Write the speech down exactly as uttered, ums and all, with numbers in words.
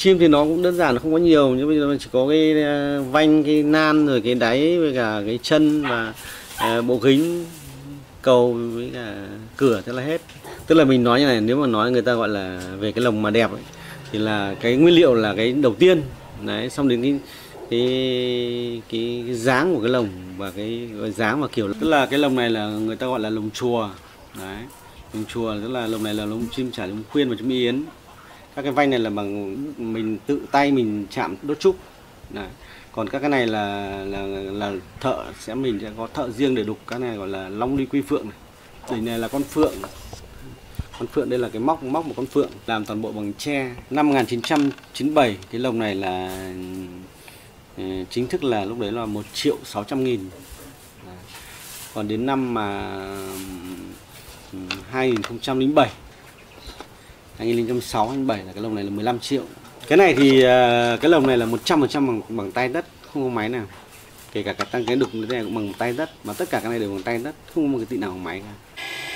chim thì nó cũng đơn giản, nó không có nhiều, nhưng bây giờ nó chỉ có cái vanh, cái nan, rồi cái đáy với cả cái chân và uh, bộ kính, cầu với cả cửa, thế là hết. Tức là mình nói như này, nếu mà nói người ta gọi là về cái lồng mà đẹp ấy, thì là cái nguyên liệu là cái đầu tiên đấy, xong đến cái cái cái, cái dáng của cái lồng và cái, cái dáng và kiểu, tức là cái lồng này là người ta gọi là lồng chùa đấy, lồng chùa tức là lồng này là lồng chim trả, lồng khuyên và chim yến. Các cái vanh này là bằng mình tự tay mình chạm đốt trúc đấy. Còn các cái này là là là thợ sẽ mình sẽ có thợ riêng để đục. Cái này gọi là long ly quy phượng này. Đỉnh này là con phượng. Con phượng đây là cái móc móc một con phượng, làm toàn bộ bằng tre. Năm một nghìn chín trăm chín mươi bảy cái lồng này là chính thức là lúc đấy là một triệu sáu trăm nghìn. Còn đến năm mà hai nghìn không trăm lẻ bảy, hai nghìn không trăm lẻ sáu, hai nghìn không trăm lẻ bảy là cái lồng này là mười lăm triệu. Cái này thì cái lồng này là một trăm phần trăm bằng, bằng tay đất, không có máy nào. Kể cả cái tăng cái đục cái này cũng bằng tay đất, mà tất cả cái này đều bằng tay đất, không có một cái tị nào bằng máy cả.